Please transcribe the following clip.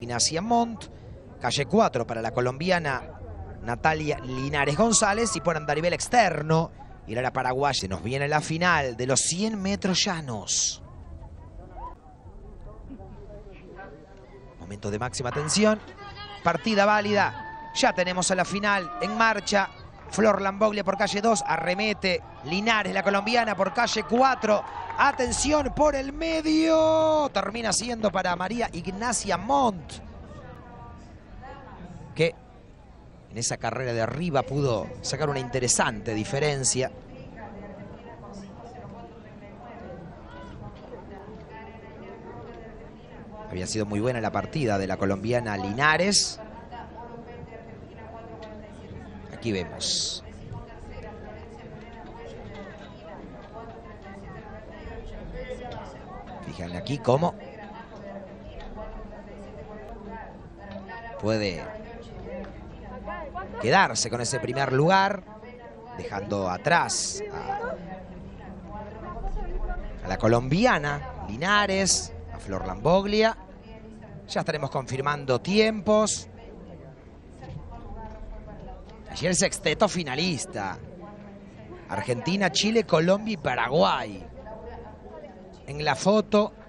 Ignacia Montt, calle 4 para la colombiana Natalia Linares González y por andarivel externo irá la paraguaya. Se nos viene la final de los 100 metros llanos. Momento de máxima tensión, partida válida, ya tenemos a la final en marcha. Flor Lamboglia por calle 2, arremete Linares, la colombiana, por calle 4. Atención por el medio, termina siendo para María Ignacia Montt, que en esa carrera de arriba pudo sacar una interesante diferencia. Había sido muy buena la partida de la colombiana Linares. Aquí vemos. Fíjense aquí cómo puede quedarse con ese primer lugar, dejando atrás a la colombiana Linares, a Flor Lamboglia. Ya estaremos confirmando tiempos. Allí el sexteto finalista. Argentina, Chile, Colombia y Paraguay. En la foto